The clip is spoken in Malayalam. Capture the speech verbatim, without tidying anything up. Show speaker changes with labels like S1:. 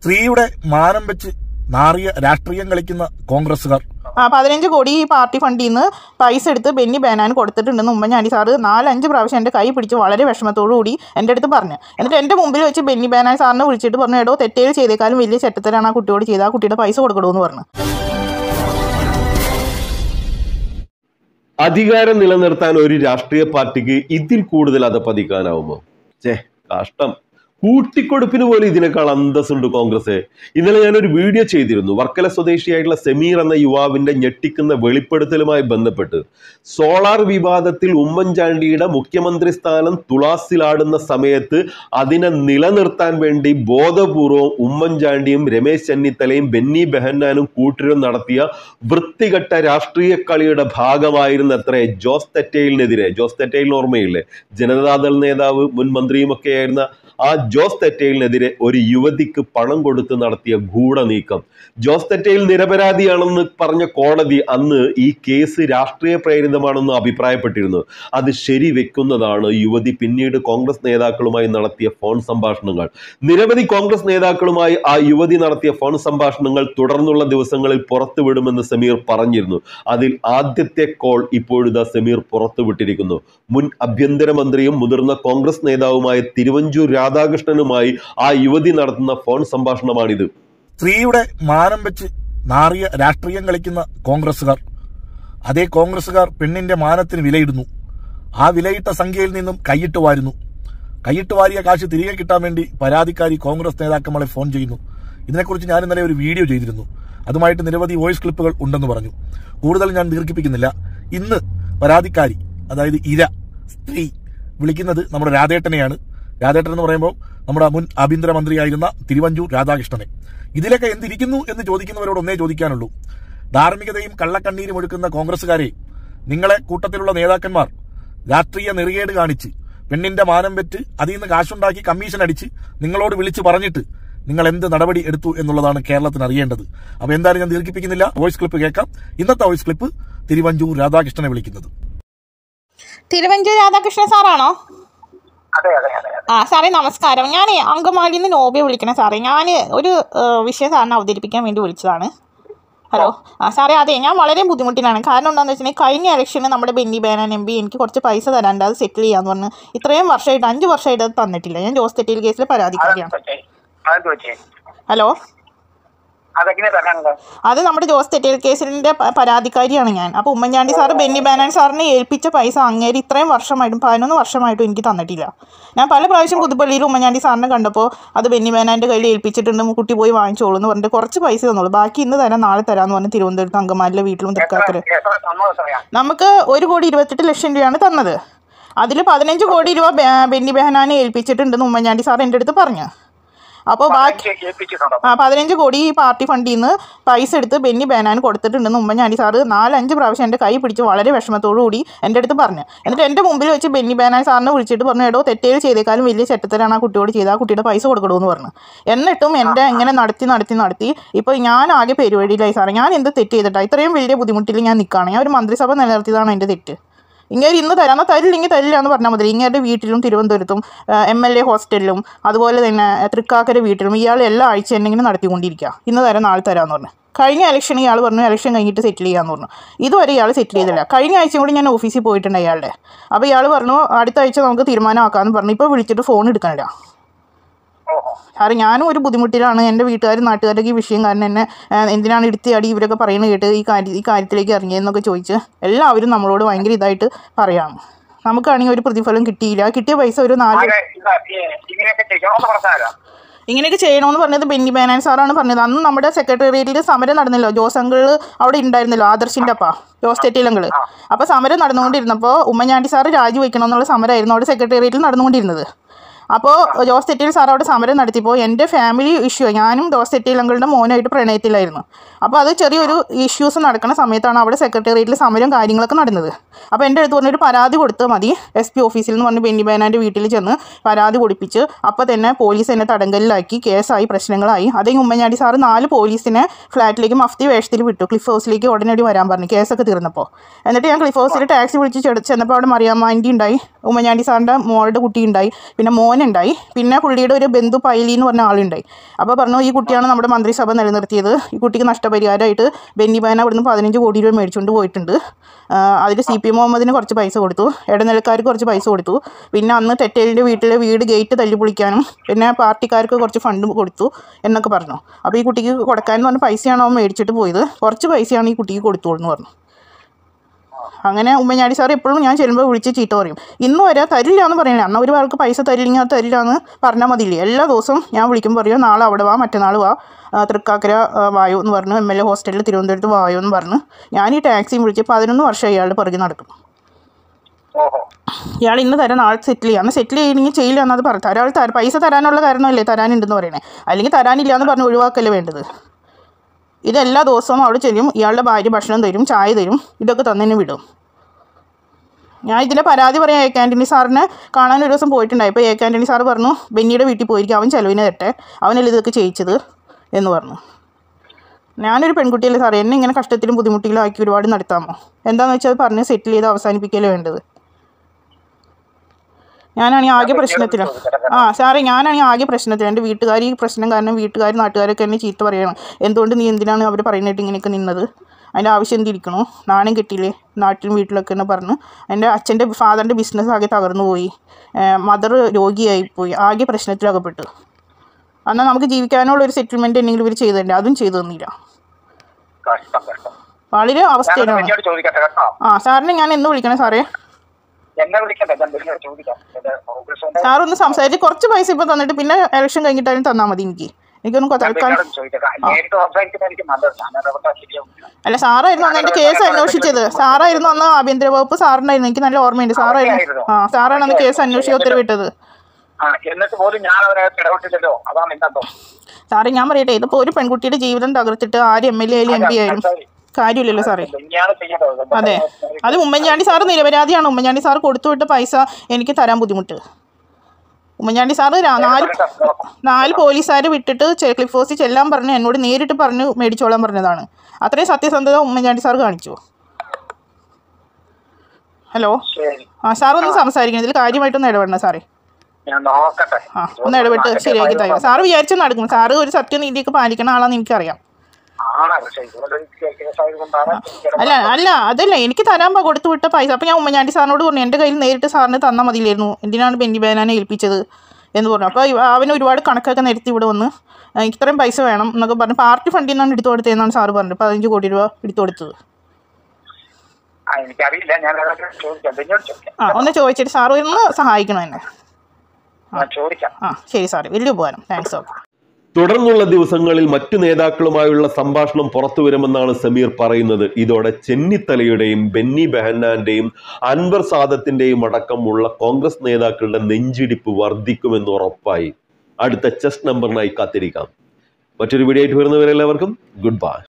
S1: സ്ത്രീയുടെ മാനം വെച്ച് നാറിയ രാഷ്ട്രീയം കളിക്കുന്ന കോൺഗ്രസ്സുകാർ.
S2: ആ പതിനഞ്ച് കോടി ഈ പാർട്ടി ഫണ്ടിൽ നിന്ന് പൈസ എടുത്ത് ബെന്നി ബെഹനാൻ കൊടുത്തിട്ടുണ്ടെന്ന് ഉമ്മൻചാണ്ടി സാറ് നാലഞ്ച് പ്രാവശ്യം എൻ്റെ കൈ പിടിച്ച് വളരെ വിഷമത്തോടു കൂടി എൻ്റെ അടുത്ത് പറഞ്ഞു. എന്നിട്ട് എൻ്റെ മുമ്പിൽ വെച്ച് ബെന്നി ബെഹനാൻ സാറിനെ വിളിച്ചിട്ട് പറഞ്ഞു, എടോ തെറ്റേൽ ചെയ്തേക്കാളും വലിയ ചെറ്റത്തരാണ് ആ കുട്ടിയോട് ചെയ്ത്, ആ കുട്ടിയുടെ പൈസ കൊടുക്കണമെന്ന് പറഞ്ഞു.
S3: അധികാരം നിലനിർത്താൻ ഒരു രാഷ്ട്രീയ പാർട്ടിക്ക് ഇതിൽ കൂടുതൽ അധപ്പതിക്കാനാവുമോ? ചേ കഷ്ടം. കൂട്ടിക്കൊടുപ്പിന് പോലും ഇതിനേക്കാൾ അന്തസ്സുണ്ട് കോൺഗ്രസ്. ഇന്നലെ ഞാനൊരു വീഡിയോ ചെയ്തിരുന്നു. വർക്കല സ്വദേശിയായിട്ടുള്ള സമീർ എന്ന യുവാവിന്റെ ഞെട്ടിക്കുന്ന വെളിപ്പെടുത്തലുമായി ബന്ധപ്പെട്ട്. സോളാർ വിവാദത്തിൽ ഉമ്മൻചാണ്ടിയുടെ മുഖ്യമന്ത്രി സ്ഥാനം തുളാസിലാടുന്ന സമയത്ത് അതിനെ നിലനിർത്താൻ വേണ്ടി ബോധപൂർവം ഉമ്മൻചാണ്ടിയും രമേശ് ചെന്നിത്തലയും ബെന്നി ബെഹന്നാനും കൂട്ടരും നടത്തിയ വൃത്തികെട്ട രാഷ്ട്രീയ കളിയുടെ ഭാഗമായിരുന്ന അത്രേ ജോസ് തെറ്റയിലിനെതിരെ. ജോസ് തെറ്റയിലിന് ഓർമ്മയില്ലേ? ജനതാദൾ നേതാവ്, മുൻ മന്ത്രിയുമൊക്കെയായിരുന്ന ആ ജോസ് തെറ്റയിലിനെതിരെ ഒരു യുവതിക്ക് പണം കൊടുത്ത് നടത്തിയ ഗൂഢനീക്കം. ജോസ് തെറ്റയിൽ നിരപരാധിയാണെന്ന് പറഞ്ഞ കോടതി അന്ന് ഈ കേസ് രാഷ്ട്രീയ പ്രേരിതമാണെന്ന് അഭിപ്രായപ്പെട്ടിരുന്നു. അത് ശരിവെക്കുന്നതാണ് യുവതി പിന്നീട് കോൺഗ്രസ് നേതാക്കളുമായി നടത്തിയ ഫോൺ സംഭാഷണങ്ങൾ. നിരവധി കോൺഗ്രസ് നേതാക്കളുമായി ആ യുവതി നടത്തിയ ഫോൺ സംഭാഷണങ്ങൾ തുടർന്നുള്ള ദിവസങ്ങളിൽ പുറത്തുവിടുമെന്ന് സമീർ പറഞ്ഞിരുന്നു. അതിൽ ആദ്യത്തെ കോൾ ഇപ്പോഴിതാ സമീർ പുറത്തുവിട്ടിരിക്കുന്നു. മുൻ ആഭ്യന്തരമന്ത്രിയും മുതിർന്ന കോൺഗ്രസ് നേതാവുമായ തിരുവഞ്ചൂർ രാധാകൃഷ്ണനുമായി ആ യുവതി നടത്തുന്ന ഫോൺ സംഭാഷണമാണിത്.
S1: സ്ത്രീയുടെ മാനം വെച്ച് നാറിയ രാഷ്ട്രീയം കളിക്കുന്ന കോൺഗ്രസ്സുകാർ. അതേ കോൺഗ്രസ്സുകാർ പെണ്ണിന്റെ മാനത്തിന് വിലയിടുന്നു. ആ വിലയിട്ട സംഖ്യയിൽ നിന്നും കൈയിട്ട് വാരുന്നു. കൈയിട്ട് വാരിയ കാശ് തിരികെ കിട്ടാൻ വേണ്ടി പരാതിക്കാരി കോൺഗ്രസ് നേതാക്കന്മാരെ ഫോൺ ചെയ്യുന്നു. ഇതിനെക്കുറിച്ച് ഞാൻ ഇന്നലെ ഒരു വീഡിയോ ചെയ്തിരുന്നു. അതുമായിട്ട് നിരവധി വോയിസ് ക്ലിപ്പുകൾ ഉണ്ടെന്ന് പറഞ്ഞു. കൂടുതൽ ഞാൻ ദീർഘിപ്പിക്കുന്നില്ല. ഇന്ന് പരാതിക്കാരി, അതായത് ഇര സ്ത്രീ വിളിക്കുന്നത് നമ്മുടെ രാധേട്ടനെയാണ്. രാധേട്ടൻ എന്ന് പറയുമ്പോൾ നമ്മുടെ മുൻ ആഭ്യന്തരമന്ത്രിയായിരുന്ന തിരുവഞ്ചൂർ രാധാകൃഷ്ണനെ. ഇതിലൊക്കെ എന്തിരിക്കുന്നു എന്ന് ചോദിക്കുന്നവരോട് ഒന്നേ ചോദിക്കാനുള്ളൂ. ധാർമ്മികതയും കള്ളക്കണ്ണീരും ഒഴുക്കുന്ന കോൺഗ്രസ്സുകാരെ, നിങ്ങളെ കൂട്ടത്തിലുള്ള നേതാക്കന്മാർ രാഷ്ട്രീയ നെറികേട് കാണിച്ച് പെണ്ണിന്റെ മാനം വെറ്റ് അതിൽ നിന്ന് കാശുണ്ടാക്കി കമ്മീഷൻ അടിച്ച് നിങ്ങളോട് വിളിച്ച് പറഞ്ഞിട്ട് നിങ്ങൾ എന്ത് നടപടി എടുത്തു എന്നുള്ളതാണ് കേരളത്തിന് അറിയേണ്ടത്. അപ്പൊ എന്തായാലും ഞാൻ ദീർഘിപ്പിക്കുന്നില്ല. വോയിസ് ക്ലിപ്പ് കേൾക്കാം. ഇന്നത്തെ വോയിസ് ക്ലിപ്പ് തിരുവഞ്ചൂർ രാധാകൃഷ്ണനെ വിളിക്കുന്നത്.
S2: തിരുവഞ്ചൂർ രാധാകൃഷ്ണൻ സാറാണോ? ആ സാറേ നമസ്കാരം. ഞാൻ അങ്കമാലിയിൽ നിന്ന് നോബിയെ വിളിക്കണം സാറേ. ഞാൻ ഒരു വിഷയം സാറിനെ അവതരിപ്പിക്കാൻ വേണ്ടി വിളിച്ചതാണ്. ഹലോ ആ സാറേ, അതെ ഞാൻ വളരെ ബുദ്ധിമുട്ടിലാണ്. കാരണം എന്താണെന്ന് വെച്ചിട്ടുണ്ടെങ്കിൽ കഴിഞ്ഞ ഇലക്ഷന് നമ്മുടെ ബെന്നി ബെഹനാൻ എം പി എനിക്ക് കുറച്ച് പൈസ തരാണ്ട് അത് സെറ്റിൽ ചെയ്യാന്ന് പറഞ്ഞ് ഇത്രയും വർഷമായിട്ട് അഞ്ച് വർഷമായിട്ട് അത് തന്നിട്ടില്ല. ഞാൻ ജോസ് തെറ്റയിൽ കേസിൽ പരാതിക്കാരിയാണ്. ഹലോ, അത് നമ്മുടെ ജോസ് തെറ്റയിൽ കേസിന്റെ പരാതിക്കാരിയാണ് ഞാൻ. അപ്പോൾ ഉമ്മൻചാണ്ടി സാറ് ബെന്നി ബെഹനാൻ സാറിനെ ഏൽപ്പിച്ച പൈസ അങ്ങേര് ഇത്രയും വർഷമായിട്ടും പതിനൊന്ന് വർഷമായിട്ടും എനിക്ക് തന്നിട്ടില്ല. ഞാൻ പല പ്രാവശ്യം പുതുപ്പള്ളിയിൽ ഉമ്മൻചാണ്ടി സാറിനെ കണ്ടപ്പോൾ അത് ബെന്നി ബെഹനാൻ്റെ കയ്യിൽ ഏൽപ്പിച്ചിട്ടുണ്ട്, കുട്ടി പോയി വാങ്ങിച്ചോളൂ എന്ന് പറഞ്ഞിട്ട് കുറച്ച് പൈസ തന്നോളൂ, ബാക്കി ഇന്ന് തരാം നാളെ തരാമെന്ന് പറഞ്ഞ് തിരുവനന്തപുരത്ത് അങ്കമാലിലെ വീട്ടിലും തൃക്കാക്കര നമുക്ക് ഒരു കോടി ഇരുപത്തെട്ട് ലക്ഷം രൂപയാണ് തന്നത്. അതിൽ പതിനഞ്ച് കോടി രൂപ ബെന്നി ബെഹനാനെ ഏൽപ്പിച്ചിട്ടുണ്ടെന്ന് ഉമ്മൻചാണ്ടി സാർ എൻ്റെ അടുത്ത് പറഞ്ഞു. അപ്പോൾ ബാക്കി ആ പതിനഞ്ച് കോടി ഈ പാർട്ടി ഫണ്ടിൽ നിന്ന് പൈസ എടുത്ത് ബെന്നി ബെഹനാൻ കൊടുത്തിട്ടുണ്ടെന്ന് ഉമ്മൻചാണ്ടി സാറ് നാലഞ്ച് പ്രാവശ്യം എൻ്റെ കൈ പിടിച്ച് വളരെ വിഷമത്തോടു കൂടി എൻ്റെ അടുത്ത് പറഞ്ഞു. എന്നിട്ട് എൻ്റെ മുമ്പിൽ വെച്ച് ബെന്നി ബെഹനാൻ സാറിനെ വിളിച്ചിട്ട് പറഞ്ഞു, എടോ തെറ്റേൽ ചെയ്തേക്കാളും വലിയ ചെറ്റത്തരാണ് ആ കുട്ടിയോട് ചെയ്ത്, ആ കുട്ടിയുടെ പൈസ കൊടുക്കണമെന്ന് പറഞ്ഞു. എന്നിട്ടും എൻ്റെ ഇങ്ങനെ നടത്തി നടത്തി നടത്തി ഇപ്പോൾ ഞാൻ ആകെ പെരുവഴിയിലായി സാറേ. ഞാൻ എന്ത് തെറ്റ് ചെയ്തിട്ടാണ് ഇത്രയും വലിയ ബുദ്ധിമുട്ടിൽ ഞാൻ നിൽക്കുകയാണ്. ഞാൻ ഒരു മന്ത്രിസഭ നിലനിർത്തിയതാണ് എൻ്റെ തെറ്റ്. ഇങ്ങനെ ഇന്ന് തരാമെന്നാൽ തരില്ലെങ്കിൽ തരില്ല എന്ന് പറഞ്ഞാൽ മതി. ഇങ്ങനെ വീട്ടിലും തിരുവനന്തപുരത്തും എം എൽ എ ഹോസ്റ്റലിലും അതുപോലെ തന്നെ തൃക്കാക്കര വീട്ടിലും ഇയാൾ എല്ലാ ആഴ്ച എന്തെങ്കിലും നടത്തിക്കൊണ്ടിരിക്കുക. ഇന്ന് തരാം നാളെ തരാമെന്ന് പറഞ്ഞു. കഴിഞ്ഞ ഇലക്ഷൻ ഇയാൾ പറഞ്ഞു ഇലക്ഷൻ കഴിഞ്ഞിട്ട് സെറ്റിൽ ചെയ്യാമെന്ന് പറഞ്ഞു. ഇതുവരെ ഇയാൾ സെറ്റിൽ ചെയ്തില്ല. കഴിഞ്ഞ ആഴ്ചയും കൂടി ഞാൻ ഓഫീസിൽ പോയിട്ടുണ്ട് അയാളുടെ. അപ്പോൾ ഇയാൾ പറഞ്ഞു അടുത്ത ആഴ്ച നമുക്ക് തീരുമാനമാക്കാമെന്ന് പറഞ്ഞു. ഇപ്പോൾ വിളിച്ചിട്ട് ഫോൺ എടുക്കണില്ല. സാറേ ഞാനും ഒരു ബുദ്ധിമുട്ടിലാണ്. എൻ്റെ വീട്ടുകാരും നാട്ടുകാരൊക്കെ ഈ വിഷയം കാരണം എന്നെ എന്തിനാണ് എടുത്തിയാടി ഇവരൊക്കെ പറയുന്നത് കേട്ട് ഈ കാര്യം ഈ കാര്യത്തിലേക്ക് ഇറങ്ങിയെന്നൊക്കെ ചോദിച്ച് എല്ലാവരും നമ്മളോട് ഭയങ്കര ഇതായിട്ട് പറയാം. നമുക്കാണെങ്കിൽ ഒരു പ്രതിഫലം കിട്ടിയില്ല. കിട്ടിയ പൈസ ഒരു നാല് ഇങ്ങനെയൊക്കെ ചെയ്യണമെന്ന് പറഞ്ഞത് ബെന്നി ബെഹനാൻ സാറാണ് പറഞ്ഞത്. അന്ന് നമ്മുടെ സെക്രട്ടേറിയറ്റിൽ സമരം നടന്നല്ലോ. ജോസ് അങ്കിൾ അവിടെ ഉണ്ടായിരുന്നല്ലോ, ആദർശിൻ്റെ അപ്പ ജോസ് തെറ്റയിലങ്കിൾ. അപ്പോൾ സമരം നടന്നുകൊണ്ടിരുന്നപ്പോൾ ഉമ്മൻചാണ്ടി സാറ് രാജിവെക്കണം എന്നുള്ള സമരമായിരുന്നു അവിടെ സെക്രട്ടേറിയറ്റിൽ നടന്നുകൊണ്ടിരുന്നത്. അപ്പോൾ ജോസ് തെറ്റയിൽ സാർ അവിടെ സമരം നടത്തിയപ്പോൾ എൻ്റെ ഫാമിലി ഇഷ്യൂ, ഞാനും ജോസ് തെറ്റയിൽ അങ്കിളുടെ മോനായിട്ട് പ്രണയത്തിലായിരുന്നു. അപ്പോൾ അത് ചെറിയൊരു ഇഷ്യൂസ് നടക്കുന്ന സമയത്താണ് അവിടെ സെക്രട്ടേറിയറ്റിൽ സമരം കാര്യങ്ങളൊക്കെ നടന്നത്. അപ്പോൾ എൻ്റെ അടുത്ത് പറഞ്ഞൊരു പരാതി കൊടുത്താൽ മതി എസ് പി ഓഫീസിൽ നിന്ന് പറഞ്ഞ് ബെന്നി ബെഹനാൻ്റെ വീട്ടിൽ ചെന്ന് പരാതി കൊടുപ്പിച്ച് അപ്പോൾ തന്നെ പോലീസ് എന്നെ തടങ്കലിലാക്കി, കേസായി, പ്രശ്നങ്ങളായി. അതേ ഉമ്മൻചാണ്ടി സാറ് നാല് പോലീസിനെ ഫ്ലാറ്റിലേക്ക് മഫ്തി വേഷത്തിൽ വിട്ടു. ക്ലിഫ് ഹൗസിലേക്ക് ഉടനടി വരാൻ പറഞ്ഞു കേസൊക്കെ തീർന്നപ്പോൾ. എന്നിട്ട് ഞാൻ ക്ലിഫ് ഹൗസിൽ ടാക്സി വിളിച്ച് ചെന്നപ്പോൾ അവിടെ മറിയാമ്മ ആൻറ്റി ഉണ്ടായി, ഉമ്മൻചാണ്ടി സാറിൻ്റെ മോളുടെ കുട്ടി ഉണ്ടായി, പിന്നെ മോൻ അങ്ങനെ ഉണ്ടായി. പിന്നെ പുള്ളിയുടെ ഒരു ബന്ധു പൈലി എന്ന് പറഞ്ഞ ആളുണ്ടായി. അപ്പോൾ പറഞ്ഞു ഈ കുട്ടിയാണ് നമ്മുടെ മന്ത്രിസഭ നിലനിർത്തിയത്, ഈ കുട്ടിക്ക് നഷ്ടപരിഹാരമായിട്ട് ബെന്നി ബെഹനാൻ അവിടുന്ന് പതിനഞ്ച് കോടി രൂപ മേടിച്ചുകൊണ്ട് പോയിട്ടുണ്ട്. അതിൽ സി പി മുഹമ്മദിന് കുറച്ച് പൈസ കൊടുത്തു, ഇടനിലക്കാർക്ക് കുറച്ച് പൈസ കൊടുത്തു. പിന്നെ അന്ന് തെറ്റേലിൻ്റെ വീട്ടിലെ വീട് ഗേറ്റ് തല്ലി പൊളിക്കാനും പിന്നെ പാർട്ടിക്കാർക്ക് കുറച്ച് ഫണ്ട് കൊടുത്തു എന്നൊക്കെ പറഞ്ഞു. അപ്പോൾ ഈ കുട്ടിക്ക് കൊടുക്കാമെന്ന് പറഞ്ഞ പൈസയാണ് അവൻ മേടിച്ചിട്ട് പോയത്, കുറച്ച് പൈസയാണ് ഈ കുട്ടിക്ക് കൊടുത്തോളൂ എന്ന് പറഞ്ഞു. അങ്ങനെ ഉമ്മൻചാണ്ടി സാർ എപ്പോഴും ഞാൻ ചെല്ലുമ്പോൾ വിളിച്ച് ചീത്ത പറയും. ഇന്ന് വരെ തരില്ല എന്ന് പറയണേ, അന്ന് ഒരു ആൾക്ക് പൈസ തരില്ലെങ്കിൽ അത് തരില്ല എന്ന് പറഞ്ഞാൽ മതിയില്ലേ. എല്ലാ ദിവസവും ഞാൻ വിളിക്കുമ്പോൾ പറയും നാളെ അവിടെ വാ, മറ്റന്നാൾ വാ, തൃക്കാക്കര വായോ എന്ന് പറഞ്ഞു, എം എൽ എ ഹോസ്റ്റലിൽ തിരുവനന്തപുരത്ത് വായോ എന്ന് പറഞ്ഞു. ഞാൻ ഈ ടാക്സിയും വിളിച്ച് പതിനൊന്ന് വർഷം ഇയാളുടെ പുറകെ നടക്കും. ഇയാൾ ഇന്ന് തരാൻ നാളെ സെറ്റിൽ ചെയ്യുക, അന്ന് സെറ്റിൽ ചെയ്യണമെങ്കിൽ ചെയ്യില്ല എന്നത് പറഞ്ഞു. ഒരാൾ തര പൈസ തരാനുള്ള കാരണമല്ലേ തരാനുണ്ടെന്ന് പറയണേ, അല്ലെങ്കിൽ തരാനില്ല എന്ന് പറഞ്ഞ് ഒഴിവാക്കല്ലേ വേണ്ടത്. ഇതെല്ലാ ദിവസവും അവിടെ ചെല്ലും, ഇയാളുടെ ഭാര്യ ഭക്ഷണം തരും, ചായ തരും, ഇതൊക്കെ തന്നെ വിടും. ഞാൻ ഇതിൻ്റെ പരാതി പറയാം എ ആൻ്റണി സാറിനെ കാണാൻ ഒരു ദിവസം പോയിട്ടുണ്ടായി. അപ്പോൾ എ ആൻ്റണി സാറ് പറഞ്ഞു ബെന്നിയുടെ വീട്ടിൽ പോയിരിക്കും, അവൻ ചെലവിന് തരട്ടെ, അവനല്ലേ ഇതൊക്കെ ചെയ്യിച്ചത് എന്ന് പറഞ്ഞു. ഞാനൊരു പെൺകുട്ടിയല്ലേ സാറേ, എന്നെ ഇങ്ങനെ കഷ്ടത്തിലും ബുദ്ധിമുട്ടിലും ആക്കി ഒരുപാട് നടത്താമോ? എന്താണെന്ന് വെച്ചാൽ പറഞ്ഞ് സെറ്റിൽ ചെയ്ത് അവസാനിപ്പിക്കലേ വേണ്ടത്. ഞാനാണെങ്കിൽ ആകെ പ്രശ്നത്തിലാണ്. ആ സാറേ ഞാനാണെങ്കിൽ ആകെ പ്രശ്നത്തിലാണ്. എൻ്റെ വീട്ടുകാർ ഈ പ്രശ്നം കാരണം വീട്ടുകാർ നാട്ടുകാരൊക്കെ എന്നെ ചീത്ത പറയണം, എന്തുകൊണ്ട് നീ എന്തിനാണ് അവർ പറയുന്നിട്ട് ഇങ്ങനെയൊക്കെ നിന്നത്, അതിൻ്റെ ആവശ്യം എന്തിരിക്കണോ, നാണം കിട്ടിയില്ലേ നാട്ടിലും വീട്ടിലൊക്കെ എന്ന് പറഞ്ഞു. എൻ്റെ അച്ഛൻ്റെ ഫാദറിൻ്റെ ബിസിനസ് ആകെ തകർന്നു പോയി, മദർ രോഗിയായിപ്പോയി, ആകെ പ്രശ്നത്തിലകപ്പെട്ടു. എന്നാൽ നമുക്ക് ജീവിക്കാനുള്ള ഒരു സെറ്റിൽമെൻറ്റ് എന്തെങ്കിലും ഇവർ ചെയ്തു തരണ്ടേ, അതും ചെയ്തു തന്നില്ല. വളരെ അവസ്ഥയിലാണ്. ആ സാറിനെ ഞാൻ എന്ന് വിളിക്കണേ സാറേ? സാറൊന്ന് സംസാരിച്ച് കുറച്ച് പൈസ ഇപ്പം തന്നിട്ട് പിന്നെ ഇലക്ഷൻ കഴിഞ്ഞിട്ടാലും തന്നാൽ മതി. എനിക്ക് എനിക്കൊന്നും തൽക്കാലം അല്ല, സാറായിരുന്നു അന്ന് എൻ്റെ കേസ് അന്വേഷിച്ചത്, സാറായിരുന്നു അന്ന് ആഭ്യന്തര വകുപ്പ് സാറിനായിരുന്നു, എനിക്ക് നല്ല ഓർമ്മയുണ്ട്. സാറായിരുന്നു, ആ സാറാണ് അന്ന് കേസ് അന്വേഷിച്ച് ഉത്തരവിട്ടത്. സാറേ ഞാൻ പറയട്ടെ, ഇതിപ്പോൾ ഒരു പെൺകുട്ടിയുടെ ജീവിതം തകർത്തിട്ട് ആര് എം എൽ എ ആയാലും എം പി ആയാലും കാര്യമില്ലല്ലോ സാറേ. അതെ, അത് ഉമ്മൻചാണ്ടി സാറ് നിരപരാധിയാണ്. ഉമ്മൻചാണ്ടി സാറ് കൊടുത്തുവിട്ട പൈസ എനിക്ക് തരാൻ ബുദ്ധിമുട്ട്. ഉമ്മൻചാണ്ടി സാറ് നാല് നാല് പോലീസുകാർ വിട്ടിട്ട് ക്ലിഫ് ഹൗസിൽ ചെല്ലാൻ പറഞ്ഞ് എന്നോട് നേരിട്ട് പറഞ്ഞ് മേടിച്ചോളാൻ പറഞ്ഞതാണ്. അത്രയും സത്യസന്ധത ഉമ്മൻചാണ്ടി സാർ കാണിച്ചു. ഹലോ, ആ സാറൊന്ന് സംസാരിക്കണം, ഇതിൽ കാര്യമായിട്ടൊന്ന് ഇടപെടണം സാറേ. ആ ഒന്ന് ഇടപെട്ട് ശരിയാക്കി തരാം. സാറ് വിചാരിച്ചു നടക്കും, സാറ് ഒരു സത്യനീതിയൊക്കെ പാലിക്കുന്ന ആളാണെന്ന് എനിക്കറിയാം. അല്ല അല്ല അതല്ല, എനിക്ക് തരാൻ കൊടുത്തു വിട്ട പൈസ. അപ്പം ഞാൻ ഉമ്മൻചാണ്ടി സാറിനോട് പറഞ്ഞു എൻ്റെ കയ്യിൽ നേരിട്ട് സാറിന് തന്നാൽ മതിയില്ലായിരുന്നു, എന്തിനാണ് ബെന്നി ബെഹനാനെ ഏൽപ്പിച്ചത് എന്ന് പറഞ്ഞു. അപ്പോൾ അവന് ഒരുപാട് കണക്കൊക്കെ നിരത്തി ഇവിടെ വന്ന് ഇത്രയും പൈസ വേണം എന്നൊക്കെ പറഞ്ഞു. പാർട്ടി ഫണ്ടിൽ നിന്നാണ് എടുത്തു കൊടുത്തതെന്നാണ് സാറ് പറഞ്ഞത്. പതിനഞ്ച് കോടി രൂപ എടുത്തു കൊടുത്തത്. ആ ഒന്ന് ചോദിച്ചിട്ട് സാറ് ഒന്ന് സഹായിക്കണം എന്നെ. ആ ശരി സാറേ, വലിയ ഉപകാരം, താങ്ക്സ്. ഓക്കെ.
S3: തുടർന്നുള്ള ദിവസങ്ങളിൽ മറ്റു നേതാക്കളുമായുള്ള സംഭാഷണം പുറത്തു വരുമെന്നാണ് സമീർ പറയുന്നത്. ഇതോടെ ചെന്നിത്തലയുടെയും ബെന്നി ബെഹനാന്റെയും അൻവർ സാദത്തിന്റെയും അടക്കമുള്ള കോൺഗ്രസ് നേതാക്കളുടെ നെഞ്ചിടിപ്പ് വർദ്ധിക്കുമെന്ന് ഉറപ്പായി. അടുത്ത ചെസ് നമ്പറിനായി കാത്തിരിക്കാം. മറ്റൊരു വീഡിയോ ആയിട്ട് വരുന്നവരെല്ലാവർക്കും ഗുഡ് ബൈ.